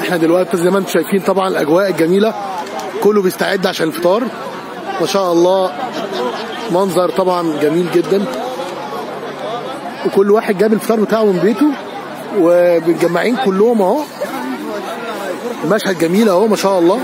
احنا دلوقتي زي ما انتم شايفين طبعا الاجواء الجميله، كله بيستعد عشان الفطار ما شاء الله. منظر طبعا جميل جدا، وكل واحد جاب الفطار بتاعه من بيته ومتجمعين كلهم اهو. المشهد جميل اهو ما شاء الله.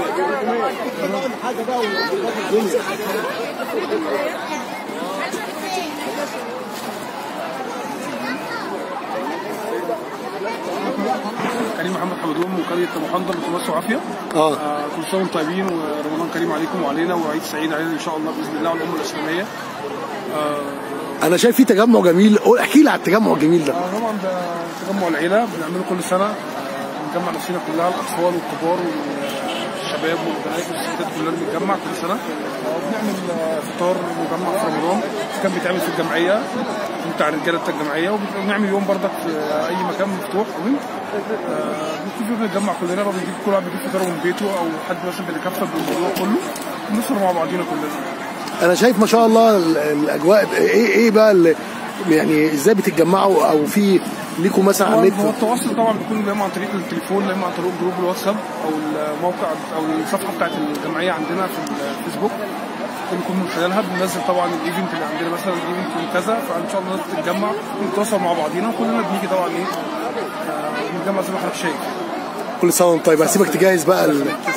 كريم محمد حمدون من قرية ابو حنظل لتراث وعافيه. كل سنه وانتم طيبين ورمضان كريم عليكم وعلينا وعيد سعيد علينا ان شاء الله باذن الله والامه الاسلاميه. انا شايف في تجمع جميل، احكي لي على التجمع الجميل ده. طبعا ده تجمع العيله بنعمله كل سنه، بنجمع نفسنا كلها الاطفال والكبار والشباب والبنات والستات كلنا بنتجمع كل سنه وبنعمل فطار مجمع في رمضان كان بيتعمل في الجمعيه بتاع الرجاله بتاع الجمعيه، وبنعمل يوم بردك في اي مكان مفتوح بنتجمع كلنا بقى، بنجيب كل واحد بيجيب فطاره من بيته او حد مثلا بيتكفل بالموضوع كله بنسهر مع بعضينا كلنا. انا شايف ما شاء الله الاجواء ايه بقى يعني ازاي بتتجمعوا او في ليكم مثلا على النت؟ هو التواصل طبعا بيكون يا اما عن طريق التليفون يا اما عن طريق جروب الواتساب او الموقع او الصفحه بتاعت الجمعيه عندنا في الفيسبوك بنكون من خلالها بننزل طبعا الايفنت اللي عندنا مثلا الايفنت من كذا، فان شاء الله الناس تتجمع ونتواصل مع بعضينا وكلنا بنيجي طبعا بنتجمع زي ما حضرتك شايف. كل سنه وانت طيب. هسيبك تجهز بقى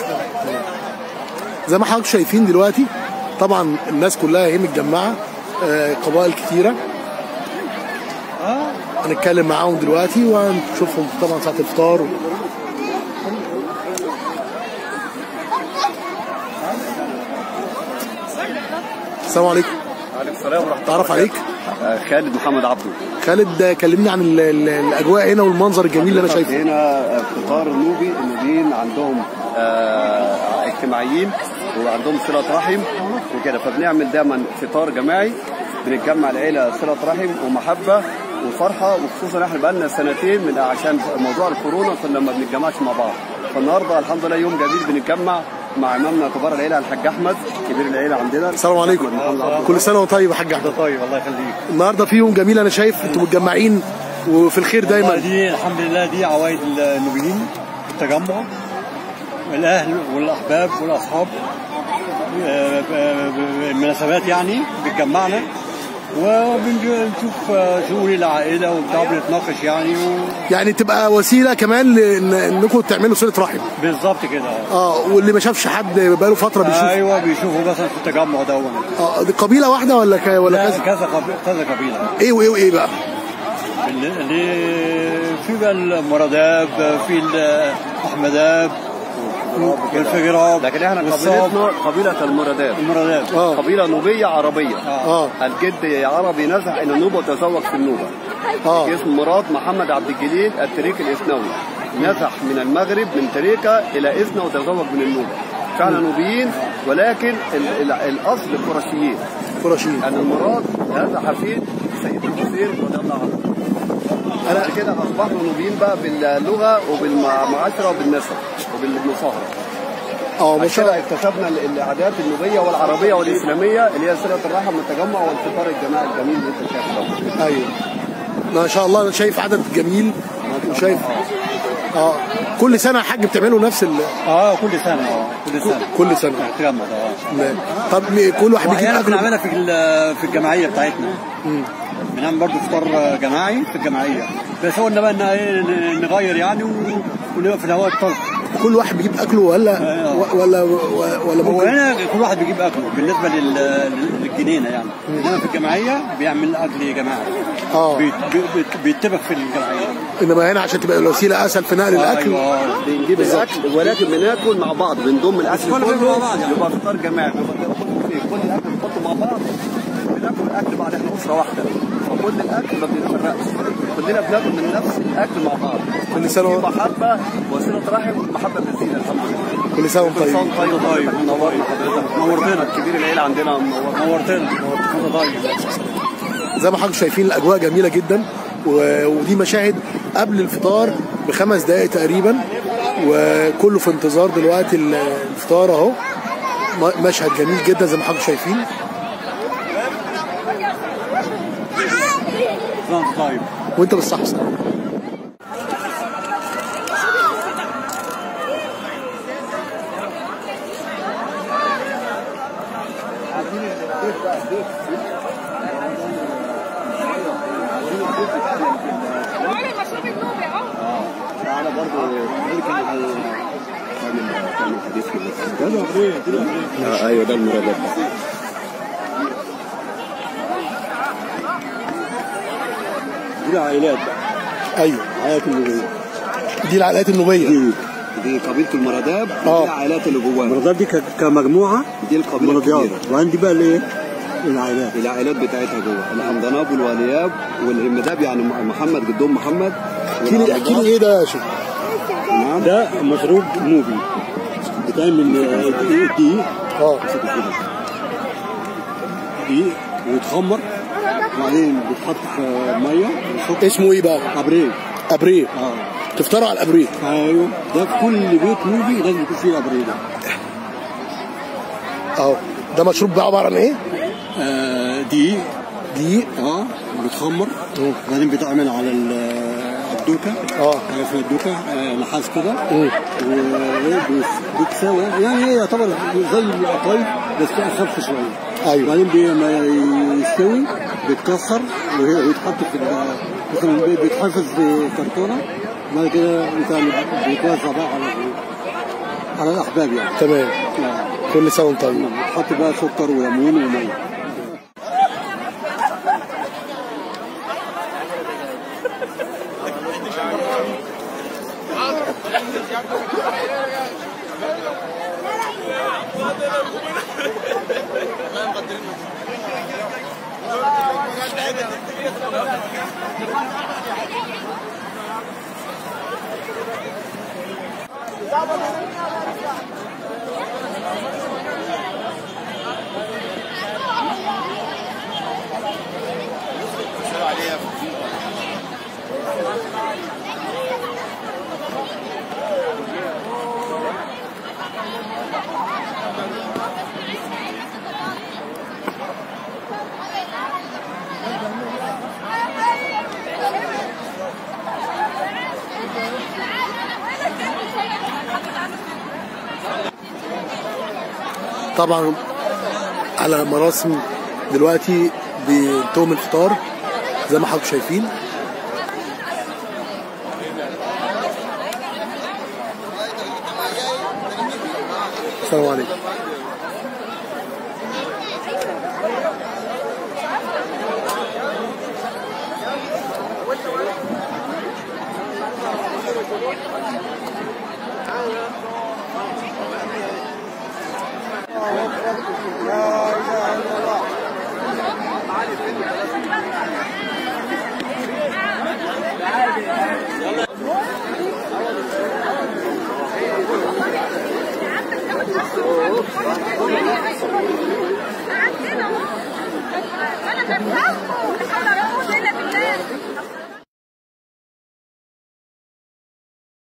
زي ما حضرتك شايفين دلوقتي طبعا الناس كلها هي متجمعه، قبائل كتيره هنتكلم معاهم دلوقتي وهنشوفهم طبعا ساعه الفطار. السلام عليكم. وعليكم السلام ورحمه الله. تعرف عليك؟ خالد محمد عبده. خالد كلمني عن الاجواء هنا والمنظر الجميل اللي انا شايفه. هنا فطار النوبيين عندهم اجتماعيين وعندهم صله رحم وكده، فبنعمل دايما فطار جماعي بنتجمع العيله، صله رحم ومحبه وفرحه، وخصوصا احنا بقالنا سنتين من عشان موضوع الكورونا كنا ما بنتجمعش مع بعض، فالنهارده الحمد لله يوم جميل بنتجمع مع امامنا كبار العيله الحاج احمد كبير العيله عندنا. السلام عليكم. كل سنه وانت طيب يا حاج احمد. طيب الله يخليك. النهارده في يوم جميل انا شايف انتم متجمعين وفي الخير دايما. دي الحمد لله دي عوايد النوبيين، التجمع الاهل والاحباب والاصحاب، المناسبات يعني بتجمعنا وبنشوف شؤون العائله وبتاع بنتناقش يعني تبقى وسيله كمان انكم تعملوا صله رحم. بالظبط كده. واللي ما شافش حد بقاله فتره بيشوف. ايوه بيشوفوا مثلا في التجمع ده. دي قبيله واحده ولا كذا قبيله. ايه وايه بقى؟ اللي في بقى المراداب، في الاحمداب والفجراب، لكن احنا قبيلتنا قبيله المراداب. قبيله نوبيه عربيه. الجد عربي نزح الى النوبه وتزوج في النوبه. اسمه مراد محمد عبد الجليل التريكي الاسنوي، نزح من المغرب من تريكا الى اسنا وتزوج من النوبه. فعلا نوبيين ولكن الاصل قرشيين. ان المراد نزح فيه سيد الحسين رضي الله عنه. انا كده اصبحنا نوبيين بقى باللغه وبالمعاشره وبالنسب وبالمصاهره. ما شاء الله اكتسبنا العادات النوبيه والعربيه والاسلاميه اللي هي صله الرحم والتجمع والفطار الجماعي الجميل اللي انت شايفه ده. ايوه ما شاء الله. انا شايف عدد جميل وشايف كل سنه يا حاج بتعملوا نفس كل سنه التجمع ده. طب كل واحد بيجيب اكل بنعملها في الجمعيه بتاعتنا. بنعمل برضه فطار جماعي في الجمعيه، بس هو قلنا بقى نغير يعني ونبقى في الهواء الطلق. كل واحد بيجيب اكله ولا هو هنا كل واحد بيجيب اكله بالنسبه للجنينه يعني، انما في الجمعيه بيعمل اكل جماعي. بيتفق في الجمعيه. انما هنا عشان تبقى الوسيله اسهل في نقل الاكل. بنجيب الاكل ولكن بناكل مع بعض، بنضم الاكل كله يبقى فطار جماعي، كل الاكل بنحطه مع بعض، بناكل الاكل بعد احنا اسره واحده، فكل الاكل ما بنتفرقش، كلنا بناكل من نفس الاكل مع بعض. كل سنه محبه وصله رحم ومحبه بالزينه. الحمد لله. كل سنه وانت طيب. نورنا حضرتك. نورتنا. كبير العيله عندنا نورتنا. طيب. زي ما حضرتك شايفين الاجواء جميله جدا، ودي مشاهد قبل الفطار ب5 دقائق تقريبا، وكله في انتظار دلوقتي الفطار اهو. مشهد جميل جدا زي ما حضرتك شايفين. طيب. وانت بالصحة. ايوه ده المرادات. دي العائلات بقى. ايوه العائلات النوبيه. دي العائلات النوبيه. دي قبيله المراداب. دي العائلات اللي جواها. المراداب دي كمجموعه. دي القبيله الكبيره. وعندي بقى الايه؟ العائلات بتاعتها جوه الحمداناب والولياب والهمداب، يعني محمد جدهم محمد. احكي لي ايه ده يا شيخ؟ ده مشروب نوبي بيتعمل من دقيق. دقيق ويتخمر وبعدين بيتحط في ميه. اسمه ايه بقى؟ ابريه. ابريه. تفطروا على الابريه. ايوه ده في كل بيت نوبي لازم يكون فيه الابريه ده. ده مشروب بقى عباره عن ايه؟ دقيق. بيتخمر وبعدين بيتعمل على الدوكه. عارف الدوكه نحاس كده. وبيتساوى يعني هي يعتبر زي القطايف بس اخف شويه. ايوه. وبعدين ما يستوي بيتكسر ويتحط في مثلا بيتحفظ في كرتونه. بعد كده بيتوزع بقى على الاحباب يعني. تمام. كل سنه وانت طيب. بتحط بقى سكر وليمون وميه. طبعا على مراسم دلوقتي بينتهوا من الفطار زي ما حضراتكم شايفين. السلام عليكم.